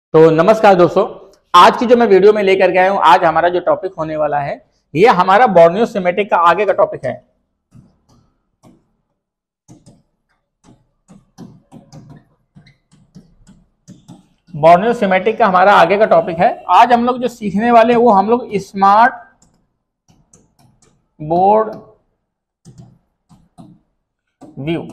तो नमस्कार दोस्तों, आज की जो मैं वीडियो में लेकर के आया हूं, आज हमारा जो टॉपिक होने वाला है ये हमारा बोर्नियो सिमेटिक का आगे का टॉपिक है। बोर्नियो सिमेटिक का हमारा आगे का टॉपिक है। आज हम लोग जो सीखने वाले हैं वो हम लोग smart board view,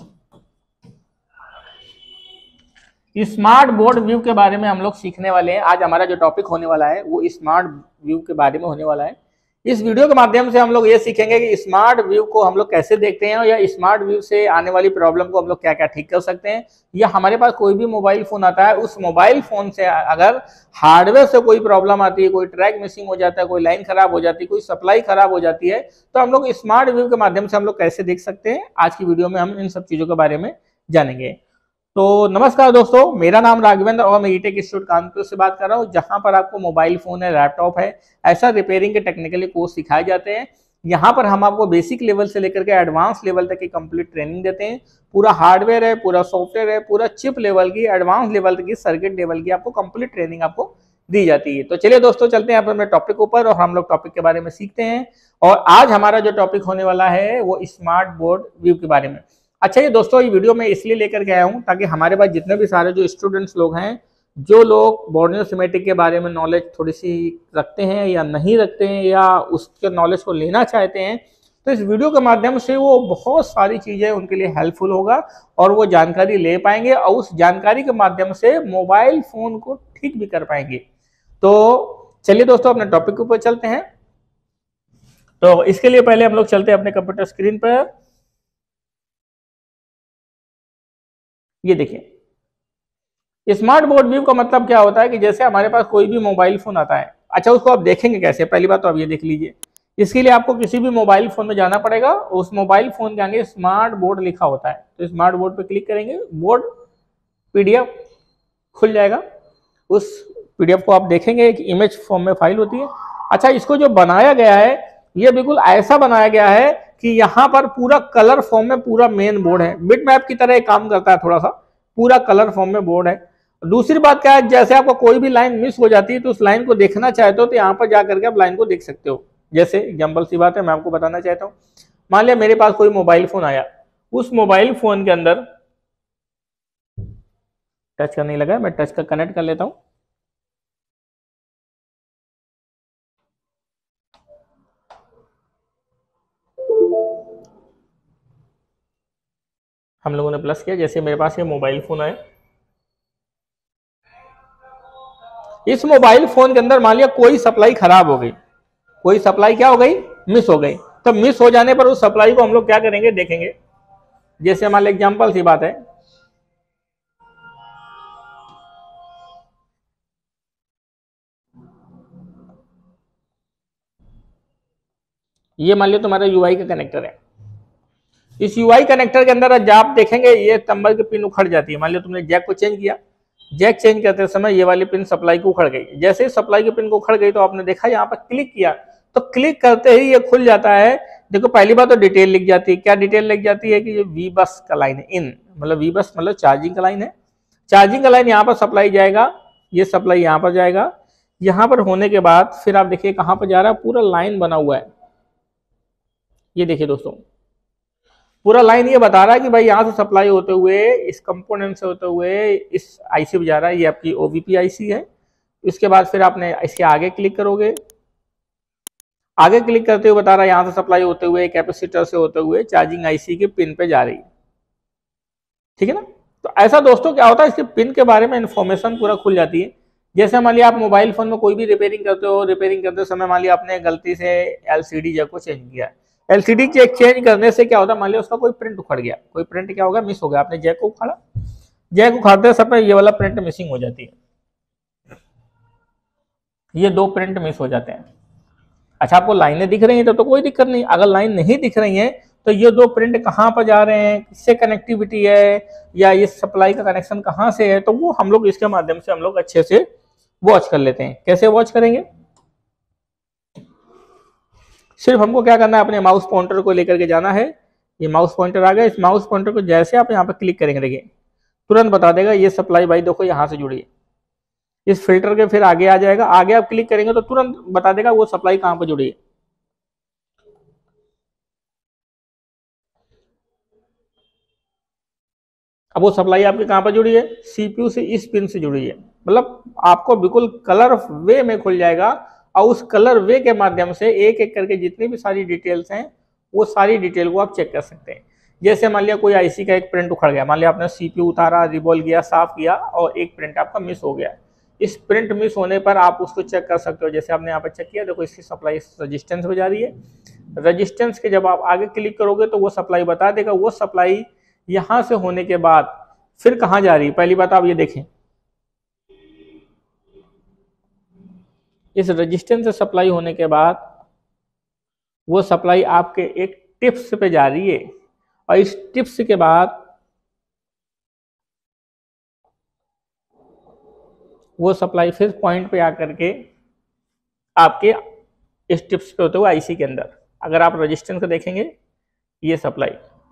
smart board view के बारे में हम लोग सीखने वाले हैं। आज हमारा जो टॉपिक होने वाला है वो स्मार्ट व्यू के बारे में होने वाला है। इस वीडियो के माध्यम से हम लोग ये सीखेंगे कि स्मार्ट व्यू को हम लोग कैसे देखते हैं या स्मार्ट व्यू से आने वाली प्रॉब्लम को हम लोग क्या क्या ठीक कर सकते हैं, या हमारे पास कोई भी मोबाइल फोन आता है, उस मोबाइल फोन से अगर हार्डवेयर से कोई प्रॉब्लम आती है, कोई ट्रैक मिसिंग हो जाता है, कोई लाइन खराब हो जाती है, कोई सप्लाई खराब हो जाती है, तो हम लोग स्मार्ट व्यू के माध्यम से हम लोग कैसे देख सकते हैं। आज की वीडियो में हम इन सब चीजों के बारे में जानेंगे। तो नमस्कार दोस्तों, मेरा नाम राघवेंद्र और मैं ईटेक इंस्टीट्यूट कानपुर से बात कर रहा हूं, जहां पर आपको मोबाइल फोन है, लैपटॉप है, ऐसा रिपेयरिंग के टेक्निकली कोर्स सिखाए जाते हैं। यहां पर हम आपको बेसिक लेवल से लेकर के एडवांस लेवल तक की कंप्लीट ट्रेनिंग देते हैं। पूरा हार्डवेयर है, पूरा सॉफ्टवेयर है, पूरा चिप लेवल की, एडवांस लेवल तक की, सर्किट लेवल की आपको कंप्लीट ट्रेनिंग आपको दी जाती है। तो चलिए दोस्तों, चलते हैं अपने टॉपिक ऊपर और हम लोग टॉपिक के बारे में सीखते हैं। और आज हमारा जो टॉपिक होने वाला है वो स्मार्ट बोर्ड व्यू के बारे में। अच्छा, ये दोस्तों ये वीडियो मैं इसलिए लेकर के आया हूं ताकि हमारे पास जितने भी सारे जो स्टूडेंट्स लोग हैं, जो लोग बोर्नियो सिमेटिक के बारे में नॉलेज थोड़ी सी रखते हैं या नहीं रखते हैं, या उसके नॉलेज को लेना चाहते हैं, तो इस वीडियो के माध्यम से वो बहुत सारी चीज़ें उनके लिए हेल्पफुल होगा और वो जानकारी ले पाएंगे और उस जानकारी के माध्यम से मोबाइल फ़ोन को ठीक भी कर पाएंगे। तो चलिए दोस्तों, अपने टॉपिक के ऊपर चलते हैं। तो इसके लिए पहले हम लोग चलते हैं अपने कंप्यूटर स्क्रीन पर। ये देखिए, स्मार्ट बोर्ड व्यू का मतलब क्या होता है कि जैसे हमारे पास कोई भी मोबाइल फोन आता है। अच्छा, उसको आप देखेंगे कैसे? पहली बात तो आप ये देख लीजिए। इसके लिए आपको किसी भी मोबाइल फोन में जाना पड़ेगा। उस मोबाइल फोन के आगे स्मार्ट बोर्ड लिखा होता है, तो स्मार्ट बोर्ड पे क्लिक करेंगे, बोर्ड पीडीएफ खुल जाएगा। उस पीडीएफ को आप देखेंगे, एक इमेज फॉर्म में फाइल होती है। अच्छा, इसको जो बनाया गया है ये बिल्कुल ऐसा बनाया गया है कि यहाँ पर पूरा कलर फॉर्म में पूरा मेन बोर्ड है, बिट मैप की तरह एक काम करता है, थोड़ा सा पूरा कलर फॉर्म में बोर्ड है। दूसरी बात क्या है, जैसे आपको कोई भी लाइन मिस हो जाती है तो उस लाइन को देखना चाहते हो तो यहाँ पर जाकर के आप लाइन को देख सकते हो। जैसे एग्जाम्पल सी बात है, मैं आपको बताना चाहता हूँ। मान लिया मेरे पास कोई मोबाइल फोन आया, उस मोबाइल फोन के अंदर टच करने लगा, मैं टच का कनेक्ट कर लेता हूँ। हम लोगों ने प्लस किया, जैसे मेरे पास ये मोबाइल फोन आया। इस मोबाइल फोन के अंदर मान लिया कोई सप्लाई खराब हो गई, कोई सप्लाई क्या हो गई, मिस हो गई। तो मिस हो जाने पर उस सप्लाई को हम लोग क्या करेंगे, देखेंगे। जैसे मान लिया एग्जाम्पल सी बात है, ये मान लिया तुम्हारा यूआई का कनेक्टर है। इस यूआई कनेक्टर के अंदर आप देखेंगे ये नंबर की पिन उखड़ जाती है। मान लिया तुमने जैक को चेंज किया, जैक चेंज करते समय ये वाली पिन सप्लाई को उखड़ गई। जैसे ही सप्लाई की पिन को उखड़ गई तो आपने देखा यहाँ पर क्लिक किया, तो क्लिक करते ही ये खुल जाता है। देखो, पहली बात तो डिटेल लिख जाती है। क्या डिटेल लिख जाती है कि ये वी बस का लाइन है, इन मतलब वी बस मतलब चार्जिंग का लाइन है। चार्जिंग का लाइन यहाँ पर सप्लाई जाएगा, ये सप्लाई यहाँ पर जाएगा। यहाँ पर होने के बाद फिर आप देखिए कहाँ पर जा रहा है, पूरा लाइन बना हुआ है। ये देखिए दोस्तों, पूरा लाइन ये बता रहा है कि भाई यहाँ से सप्लाई होते हुए इस कंपोनेंट से होते हुए इस आईसी पे जा रहा है। ये आपकी ओवीपी आईसी है। इसके बाद फिर आपने इसके आगे क्लिक करोगे, आगे क्लिक करते हुए बता रहा है यहाँ से सप्लाई होते हुए कैपेसिटर से होते हुए चार्जिंग आईसी के पिन पे जा रही है। ठीक है ना? तो ऐसा दोस्तों क्या होता है, इसके पिन के बारे में इंफॉर्मेशन पूरा खुल जाती है। जैसे मान लिया आप मोबाइल फोन में कोई भी रिपेयरिंग करते हो, रिपेयरिंग करते समय मान लिया आपने गलती से एलसीडी जैक को चेंज किया। एलसीडी जैक चेंज करने से क्या होता है, मान लिया उसका कोई प्रिंट उखड़ गया, कोई प्रिंट क्या होगा, मिस हो गया। आपने जैक को उखाड़ा, जैक उखाड़ते समय ये वाला प्रिंट मिसिंग हो जाती है, ये दो प्रिंट मिस हो जाते हैं। अच्छा, आपको लाइनें दिख रही हैं तो कोई दिक्कत नहीं। अगर लाइन नहीं दिख रही है तो ये दो प्रिंट कहाँ पर जा रहे हैं, किससे कनेक्टिविटी है, या इस सप्लाई का कनेक्शन कहाँ से है, तो वो हम लोग इसके माध्यम से हम लोग अच्छे से वॉच कर लेते हैं। कैसे वॉच करेंगे, सिर्फ हमको क्या करना है, अपने माउस पॉइंटर को लेकर के जाना है। ये माउस पॉइंटर आ गया, इस माउस पॉइंटर को जैसे आप यहाँ पे क्लिक करेंगे, देखिए तुरंत बता देगा ये सप्लाई भाई देखो यहाँ से जुड़ी है। इस फिल्टर के फिर आगे आ जाएगा, आगे आप क्लिक करेंगे तो तुरंत बता देगा वो सप्लाई कहां पर जुड़ी है। अब वो सप्लाई आपकी कहां पर जुड़ी है, सीपीयू से इस पिन से जुड़ी है। मतलब आपको बिल्कुल कलर वे में खुल जाएगा और उस कलर वे के माध्यम से एक एक करके जितनी भी सारी डिटेल्स हैं वो सारी डिटेल को आप चेक कर सकते हैं। जैसे मान लिया कोई आईसी का एक प्रिंट उखड़ गया, मान लिया आपने सीपीयू उतारा, रिबॉल किया, साफ किया और एक प्रिंट आपका मिस हो गया। इस प्रिंट मिस होने पर आप उसको चेक कर सकते हो। जैसे आपने यहाँ पर चेक किया, देखो इसकी सप्लाई रजिस्टेंस में जा रही है। रजिस्टेंस के जब आप आगे क्लिक करोगे तो वो सप्लाई बता देगा। वो सप्लाई यहां से होने के बाद फिर कहां जा रही है, पहली बात आप ये देखें, इस रजिस्टेंस से सप्लाई होने के बाद वो सप्लाई आपके एक टिप्स पे जा रही है और इस टिप्स के बाद वो सप्लाई फिर पॉइंट पे आकर के आपके इस टिप्स पे होते हुए आईसी के अंदर, अगर आप रजिस्टेंस को देखेंगे, ये सप्लाई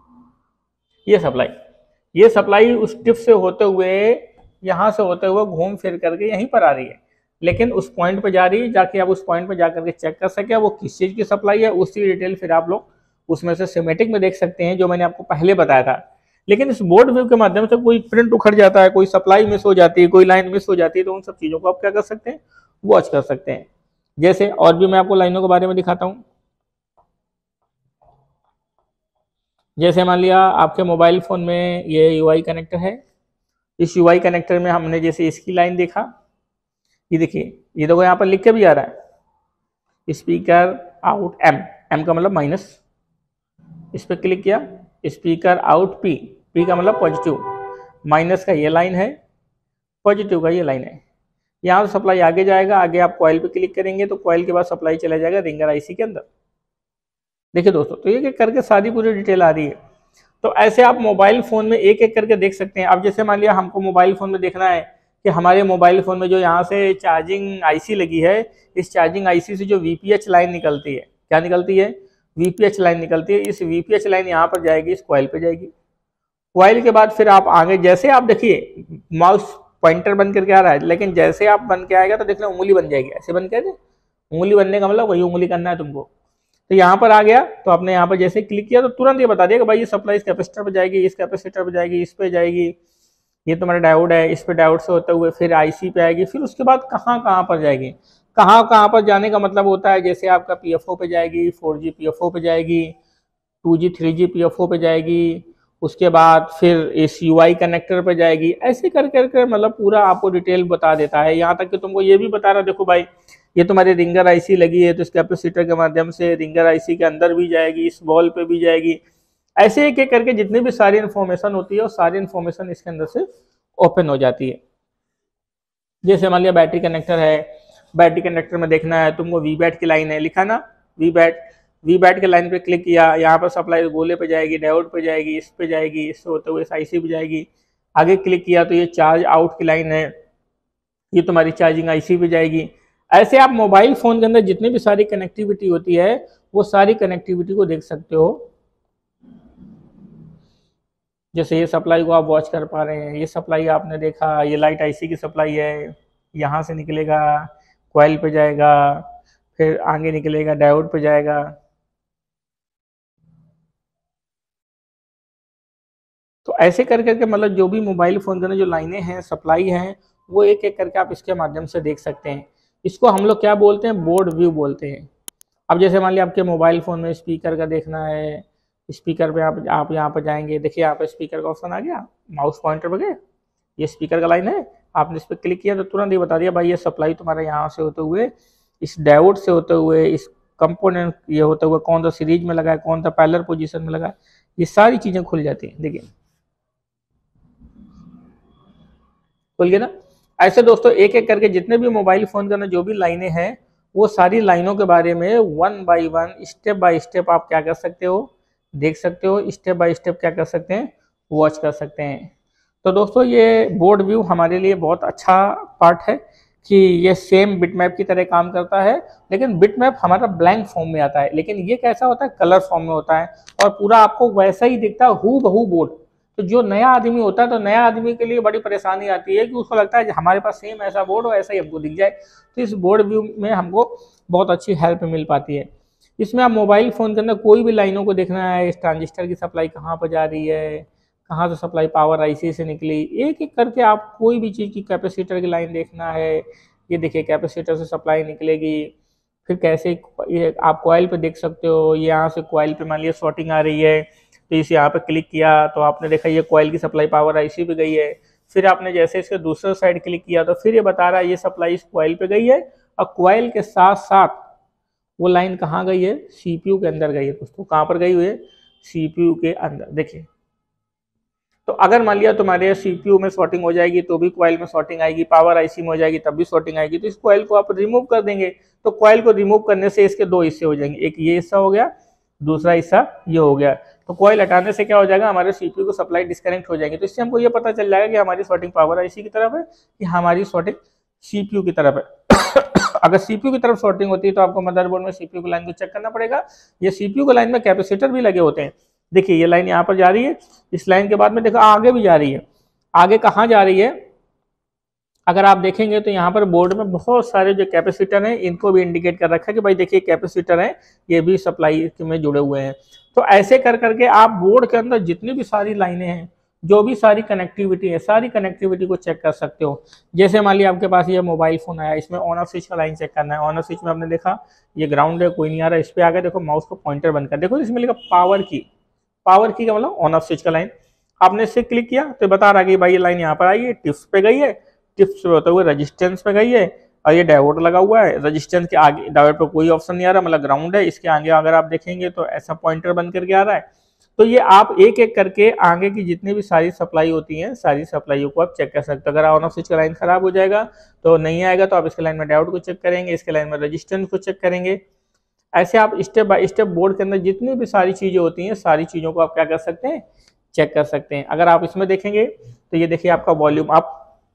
ये सप्लाई उस टिप से होते हुए यहां से होते हुए घूम फिर करके यहीं पर आ रही है, लेकिन उस पॉइंट पे जा रही है। जाके आप उस पॉइंट पे जाकर के चेक कर सके वो किस चीज की सप्लाई है, उसकी डिटेल फिर आप लोग उसमें से सिमेटिक में देख सकते हैं, जो मैंने आपको पहले बताया था। लेकिन इस बोर्ड व्यू के माध्यम से कोई प्रिंट उखड़ जाता है, कोई सप्लाई मिस हो जाती है, कोई लाइन मिस हो जाती है, तो उन सब चीजों को आप क्या कर सकते हैं, वॉच कर सकते हैं। जैसे और भी मैं आपको लाइनों के बारे में दिखाता हूं। जैसे मान लिया आपके मोबाइल फोन में ये यूआई कनेक्टर है, इस यूआई कनेक्टर में हमने जैसे इसकी लाइन देखा, ये देखिए, ये देखो यहाँ पर लिख के भी आ रहा है स्पीकर आउट एम, एम का मतलब माइनस, इस पर क्लिक किया, स्पीकर आउट पी, पी का मतलब पॉजिटिव, माइनस का ये लाइन है, पॉजिटिव का ये लाइन है। यहाँ से सप्लाई आगे जाएगा, आगे आप कॉइल पे क्लिक करेंगे तो कॉइल के बाद सप्लाई चला जाएगा रिंगर आईसी के अंदर। देखिए दोस्तों, तो ये करके सारी पूरी डिटेल आ रही है। तो ऐसे आप मोबाइल फोन में एक एक करके देख सकते हैं। अब जैसे मान लिया हमको मोबाइल फोन में देखना है कि हमारे मोबाइल फोन में जो यहाँ से चार्जिंग आईसी लगी है, इस चार्जिंग आईसी से जो वीपीएच लाइन निकलती है, क्या निकलती है, वीपीएच लाइन निकलती है। इस वीपीएच लाइन यहाँ पर जाएगी, इस कॉइल पे जाएगी। कॉइल के बाद फिर आप आगे, जैसे आप देखिए माउस पॉइंटर बन करके आ रहा है, लेकिन जैसे आप बन के आएगा तो देख लो उंगली बन जाएगी, ऐसे बन के, उंगली बनने का मतलब वही उंगली करना है तुमको। तो यहाँ पर आ गया तो आपने यहाँ पर जैसे क्लिक किया तो तुरंत ये बता दिया कि भाई ये सप्लाई इस कैपेसिटर पर जाएगी, इस कैपेसिटर पर जाएगी, इस पे जाएगी, ये तुम्हारा डायोड है, इस पे डायोड से होते हुए फिर आईसी पे आएगी, फिर उसके बाद कहाँ कहाँ पर जाएगी। कहाँ कहाँ पर जाने का मतलब होता है, जैसे आपका पीएफओ पे जाएगी, 4G पीएफओ पे जाएगी, 2G 3G पीएफओ पे जाएगी, उसके बाद फिर इस यूआई कनेक्टर पे जाएगी। ऐसे कर करके मतलब पूरा आपको डिटेल बता देता है। यहाँ तक कि तुमको ये भी बता रहा, देखो भाई ये तुम्हारी रिंगर आईसी लगी है तो इस कैपेसिटर के माध्यम से रिंगर आईसी के अंदर भी जाएगी, इस बॉल पे भी जाएगी। ऐसे एक एक करके जितनी भी सारी इन्फॉर्मेशन होती है वो सारी इन्फॉर्मेशन इसके अंदर से ओपन हो जाती है। जैसे मान लिया बैटरी कनेक्टर है, बैटरी कनेक्टर में देखना है तुमको, वी बैट की लाइन है, लिखा ना वी बैट के लाइन पे क्लिक किया, यहाँ पर सप्लाई गोले पे जाएगी, डायोड पे जाएगी, इस पे जाएगी, इससे होते हुए आईसी पे जाएगी। आगे क्लिक किया तो ये चार्ज आउट की लाइन है, ये तुम्हारी चार्जिंग आईसी पे जाएगी। ऐसे आप मोबाइल फोन के अंदर जितनी भी सारी कनेक्टिविटी होती है वो सारी कनेक्टिविटी को देख सकते हो। जैसे ये सप्लाई को आप वॉच कर पा रहे हैं, ये सप्लाई आपने देखा, ये लाइट आईसी की सप्लाई है, यहाँ से निकलेगा कॉइल पे जाएगा, फिर आगे निकलेगा डायोड पे जाएगा। तो ऐसे कर करके मतलब जो भी मोबाइल फोन के अंदर जो लाइनें हैं, सप्लाई हैं, वो एक एक करके आप इसके माध्यम से देख सकते हैं। इसको हम लोग क्या बोलते हैं, बोर्ड व्यू बोलते हैं। अब जैसे मान लिया आपके मोबाइल फोन में स्पीकर का देखना है, स्पीकर पे आप यहाँ पर जाएंगे, देखिए यहाँ पर स्पीकर का ऑप्शन आ गया, माउस पॉइंटर पे गए, ये स्पीकर का लाइन है, आपने इस पर क्लिक किया तो तुरंत ये बता दिया भाई ये सप्लाई तुम्हारा यहाँ से होते हुए, इस डायोड से होते हुए, इस कंपोनेंट ये होते हुए कौन सा सीरीज में लगा है, कौन सा पैरेलल पोजीशन में लगा है, ये सारी चीजें खुल जाती हैं। देखिए खुल गया ना। ऐसे दोस्तों एक एक करके जितने भी मोबाइल फोन के अंदर जो भी लाइनें हैं वो सारी लाइनों के बारे में one by one, step by step आप क्या कर सकते हो, देख सकते हो, स्टेप बाय स्टेप क्या कर सकते हैं, वॉच कर सकते हैं। तो दोस्तों ये बोर्ड व्यू हमारे लिए बहुत अच्छा पार्ट है कि ये सेम बिटमैप की तरह काम करता है, लेकिन बिटमैप हमारा ब्लैंक फॉर्म में आता है, लेकिन ये कैसा होता है, कलर फॉर्म में होता है और पूरा आपको वैसा ही दिखता है, हूबहू बोर्ड तो जो नया आदमी होता है, तो नया आदमी के लिए बड़ी परेशानी आती है कि उसको लगता है कि हमारे पास सेम ऐसा बोर्ड हो, ऐसा ही हमको दिख जाए। तो इस बोर्ड व्यू में हमको बहुत अच्छी हेल्प मिल पाती है। इसमें आप मोबाइल फ़ोन के अंदर कोई भी लाइनों को देखना है, इस ट्रांजिस्टर की सप्लाई कहाँ पर जा रही है, कहाँ से सप्लाई पावर आईसी से निकली, एक एक करके आप कोई भी चीज़ की कैपेसिटर की लाइन देखना है। ये देखिए कैपेसिटर से सप्लाई निकलेगी, फिर कैसे ये आप कॉइल पे देख सकते हो। ये यहाँ से कॉइल पे मान लिया शॉर्टिंग आ रही है, तो इसे यहाँ पे क्लिक किया तो आपने देखा ये कॉइल की सप्लाई पावर आईसी पे गई है। फिर आपने जैसे इसके दूसरे साइड क्लिक किया तो फिर ये बता रहा है ये सप्लाई इस कॉइल पे गई है, और कॉइल के साथ साथ वो लाइन कहाँ गई है, सीपीयू के अंदर गई है। दोस्तों कहाँ पर गई हुई है, सीपीयू के अंदर। देखिए, तो अगर मान लिया तुम्हारे सीपीयू में शॉर्टिंग हो जाएगी तो भी कॉइल में शॉर्टिंग आएगी, पावर आईसी में हो जाएगी तब भी शॉर्टिंग आएगी। तो इस कॉइल को आप रिमूव कर देंगे, तो कॉइल को रिमूव करने से इसके दो हिस्से हो जाएंगे, एक ये हिस्सा हो गया, दूसरा हिस्सा ये हो गया। तो कॉइल हटाने से क्या हो जाएगा, हमारे सीपीयू को सप्लाई डिस्कनेक्ट हो जाएगी। तो इससे हमको ये पता चल जाएगा कि हमारी शॉर्टिंग पावर आईसी की तरफ है कि हमारी शॉर्टिंग सीपीयू की तरफ है। अगर सीपीयू की तरफ शॉर्टिंग होती है तो आपको मदरबोर्ड में सीपीयू की लाइन को चेक करना पड़ेगा। ये सीपीयू की लाइन में कैपेसिटर भी लगे होते हैं। देखिए ये लाइन यहाँ पर जा रही है, इस लाइन के बाद में देखो आगे भी जा रही है। आगे कहाँ जा रही है, अगर आप देखेंगे तो यहाँ पर बोर्ड में बहुत सारे जो कैपेसिटर हैं इनको भी इंडिकेट कर रखा है कि भाई देखिए कैपेसिटर हैं, ये भी सप्लाई में जुड़े हुए हैं। तो ऐसे कर करके आप बोर्ड के अंदर जितनी भी सारी लाइनें हैं, जो भी सारी कनेक्टिविटी है, सारी कनेक्टिविटी को चेक कर सकते हो। जैसे मान लिया आपके पास ये मोबाइल फोन आया, इसमें ऑन ऑफ स्विच का लाइन चेक करना है। ऑन ऑफ स्विच में आपने देखा ये ग्राउंड है, कोई नहीं आ रहा, इस पर आगे देखो माउस को पॉइंटर बंद कर, देखो इसमें लिखा पावर की। पावर की का मतलब ऑन ऑफ स्विच का लाइन। आपने इससे क्लिक किया तो बता रहा कि भाई ये लाइन यहाँ पर आई है, टिप्स पे गई है, टिप्स पे होते हुए रजिस्टेंस पे गई है, और ये डायोड लगा हुआ है। रजिस्टेंस के आगे डायोड पे कोई ऑप्शन नहीं आ रहा, मतलब ग्राउंड है। इसके आगे अगर आप देखेंगे तो ऐसा पॉइंटर बन करके आ रहा है। तो ये आप एक एक करके आगे की जितनी भी सारी सप्लाई होती हैं, सारी सप्लाईयों को आप चेक कर सकते हो। अगर ऑन ऑफ स्विच का लाइन खराब हो जाएगा तो नहीं आएगा, तो आप इसके लाइन में डायोड को चेक करेंगे, इसके लाइन में रजिस्टेंस को चेक करेंगे। ऐसे आप स्टेप बाय स्टेप बोर्ड के अंदर जितनी भी सारी चीज़ें होती हैं, सारी चीज़ों को आप क्या कर सकते हैं, चेक कर सकते हैं। अगर आप इसमें देखेंगे तो ये देखिए आपका वॉल्यूम अप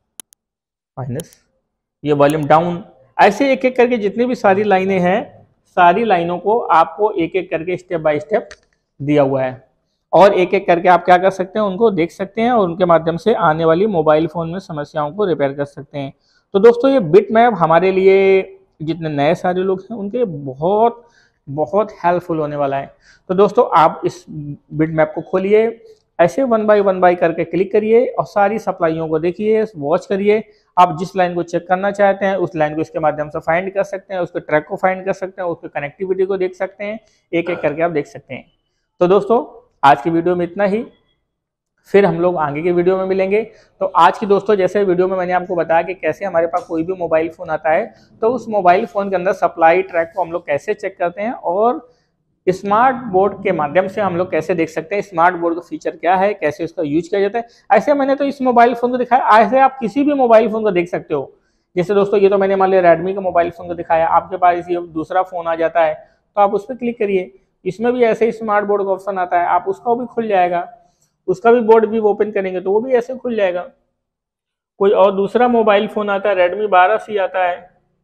माइनस, ये वॉल्यूम डाउन, ऐसे एक एक करके जितनी भी सारी लाइनें हैं, सारी लाइनों को आपको एक एक करके स्टेप बाय स्टेप दिया हुआ है। और एक एक करके आप क्या कर सकते हैं, उनको देख सकते हैं, और उनके माध्यम से आने वाली मोबाइल फ़ोन में समस्याओं को रिपेयर कर सकते हैं। तो दोस्तों ये बिट मैप हमारे लिए, जितने नए सारे लोग हैं उनके बहुत बहुत हेल्पफुल होने वाला है। तो दोस्तों आप इस बिट मैप को खोलिए, ऐसे वन बाय करके क्लिक करिए और सारी सप्लाईयों को देखिए, वॉच करिए। आप जिस लाइन को चेक करना चाहते हैं उस लाइन को इसके माध्यम से फाइंड कर सकते हैं, उसके ट्रैक को फाइंड कर सकते हैं, उसके कनेक्टिविटी को देख सकते हैं, एक एक करके आप देख सकते हैं। तो दोस्तों आज की वीडियो में इतना ही, फिर हम लोग आगे के वीडियो में मिलेंगे। तो आज की दोस्तों जैसे वीडियो में मैंने आपको बताया कि कैसे हमारे पास कोई भी मोबाइल फ़ोन आता है तो उस मोबाइल फ़ोन के अंदर सप्लाई ट्रैक को हम लोग कैसे चेक करते हैं, और स्मार्ट बोर्ड के माध्यम से हम लोग कैसे देख सकते हैं स्मार्ट बोर्ड का फीचर क्या है, कैसे उसका यूज किया जाता है। ऐसे मैंने तो इस मोबाइल फ़ोन को दिखाया, ऐसे आप किसी भी मोबाइल फ़ोन को देख सकते हो। जैसे दोस्तों ये तो मैंने मान लिया रेडमी का मोबाइल फ़ोन को दिखाया, आपके पास ये दूसरा फ़ोन आ जाता है तो आप उस पर क्लिक करिए, इसमें भी ऐसे ही स्मार्ट बोर्ड का ऑप्शन आता है, आप उसका भी खुल जाएगा, उसका भी बोर्ड भी ओपन करेंगे तो वो भी ऐसे खुल जाएगा। कोई और दूसरा मोबाइल फ़ोन आता है, रेडमी 12C आता है,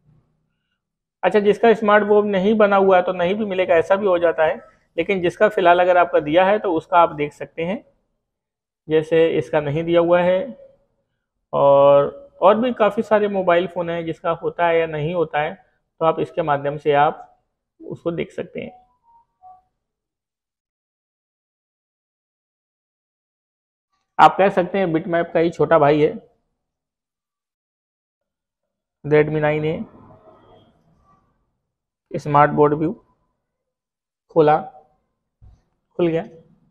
अच्छा जिसका स्मार्ट बोर्ड नहीं बना हुआ है तो नहीं भी मिलेगा, ऐसा भी हो जाता है। लेकिन जिसका फिलहाल अगर आपका दिया है तो उसका आप देख सकते हैं, जैसे इसका नहीं दिया हुआ है। और भी काफ़ी सारे मोबाइल फ़ोन हैं जिसका होता है या नहीं होता है, तो आप इसके माध्यम से आप उसको देख सकते हैं। आप कह सकते हैं बिटमैप का ही छोटा भाई है Redmi 9A। Smart board view खोला, खुल गया।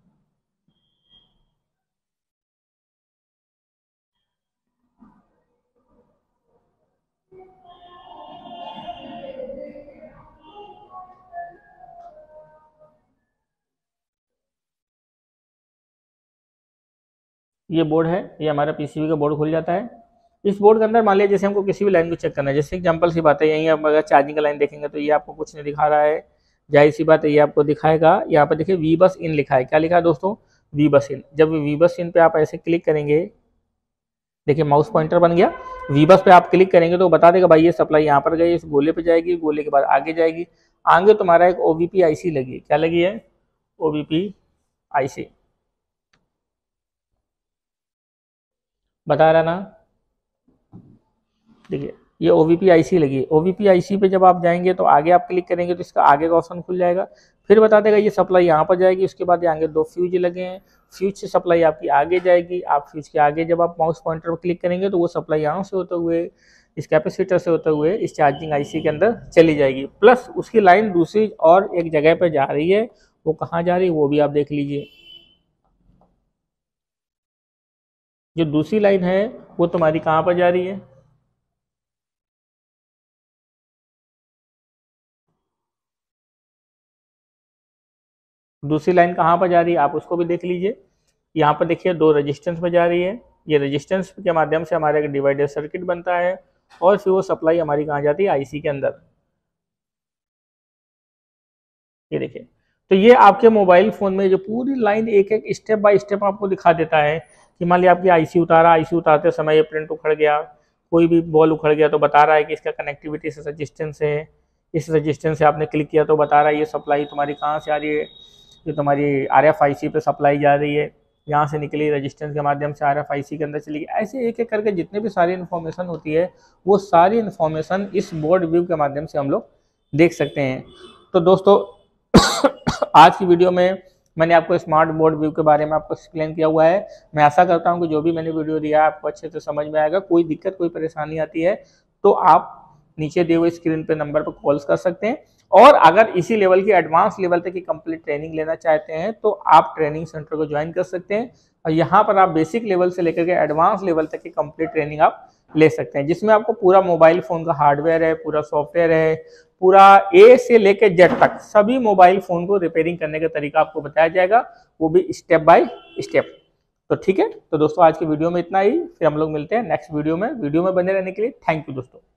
ये बोर्ड है, ये हमारा पीसीबी का बोर्ड खुल जाता है। इस बोर्ड के अंदर मान लिया जैसे हमको किसी भी लाइन को चेक करना है, जैसे एग्जांपल सी बात है, यहीं आप अगर चार्जिंग का लाइन देखेंगे तो ये आपको कुछ नहीं दिखा रहा है, जाहिर सी बात है ये आपको दिखाएगा। यहाँ पर देखिए वी बस इन लिखा है, क्या लिखा है दोस्तों, वी बस इन। जब वी बस इन पे आप ऐसे क्लिक करेंगे, देखिए माउस पॉइंटर बन गया, वी बस पे आप क्लिक करेंगे तो बता देगा भाई ये सप्लाई यहाँ पर गई, इस गोले पे जाएगी, गोले के बाद आगे जाएगी। आगे तुम्हारा एक ओवीपी आईसी लगी, क्या लगी है, ओवीपी आईसी। बता रहा ना। देखिए ये OVP IC लगी है, OVP IC पे जब आप जाएंगे तो आगे आप क्लिक करेंगे तो इसका आगे का ऑप्शन खुल जाएगा। फिर बता देगा ये सप्लाई यहाँ पर जाएगी, उसके बाद यहाँ आगे 2 फ्यूज लगे हैं, फ्यूज से सप्लाई आपकी आगे जाएगी। आप फ्यूज के आगे जब आप माउस पॉइंटर पर क्लिक करेंगे तो वो सप्लाई यहाँ से होते हुए इस कैपेसिटर से होते हुए इस चार्जिंग IC के अंदर चली जाएगी। प्लस उसकी लाइन दूसरी और एक जगह पर जा रही है, वो कहाँ जा रही है वो भी आप देख लीजिए। जो दूसरी लाइन है वो तुम्हारी कहाँ पर जा रही है, दूसरी लाइन कहाँ पर जा रही है आप उसको भी देख लीजिए। यहाँ पर देखिए 2 रेजिस्टेंस में जा रही है, ये रेजिस्टेंस के माध्यम से हमारा एक डिवाइडर सर्किट बनता है और फिर वो सप्लाई हमारी कहाँ जाती है IC के अंदर। ये देखिए, तो ये आपके मोबाइल फोन में जो पूरी लाइन एक एक स्टेप बाय स्टेप आपको दिखा देता है कि मान लिया आपकी IC उतारा, IC उतारते समय ये प्रिंट उखड़ गया, कोई भी बॉल उखड़ गया तो बता रहा है कि इसका कनेक्टिविटी से रेजिस्टेंस है, इस रेजिस्टेंस से आपने क्लिक किया तो बता रहा है ये सप्लाई तुम्हारी कहाँ से आ रही है, जो तुम्हारी RFIC पे सप्लाई जा रही है, यहाँ से निकली रेजिस्टेंस के माध्यम से RFIC के अंदर चली गई। ऐसे एक एक करके जितने भी सारी इन्फॉर्मेशन होती है वो सारी इन्फॉर्मेशन इस बोर्ड व्यू के माध्यम से हम लोग देख सकते हैं। तो दोस्तों आज की वीडियो में मैंने आपको स्मार्ट बोर्ड व्यू के बारे में आपको एक्सप्लेन किया हुआ है। मैं आशा करता हूं कि जो भी मैंने वीडियो दिया है आपको अच्छे से समझ में आएगा। कोई दिक्कत कोई परेशानी आती है तो आप नीचे दिए हुए स्क्रीन पे नंबर पर कॉल्स कर सकते हैं, और अगर इसी लेवल की एडवांस लेवल तक की कंप्लीट ट्रेनिंग लेना चाहते हैं तो आप ट्रेनिंग सेंटर को ज्वाइन कर सकते हैं, और यहाँ पर आप बेसिक लेवल से लेकर के एडवांस लेवल तक की कंप्लीट ट्रेनिंग आप ले सकते हैं, जिसमें आपको पूरा मोबाइल फोन का हार्डवेयर है, पूरा सॉफ्टवेयर है, पूरा A से लेकर Z तक सभी मोबाइल फोन को रिपेयरिंग करने का तरीका आपको बताया जाएगा, वो भी स्टेप बाय स्टेप। तो ठीक है, तो दोस्तों आज की वीडियो में इतना ही, फिर हम लोग मिलते हैं नेक्स्ट वीडियो में। वीडियो में बने रहने के लिए थैंक यू दोस्तों।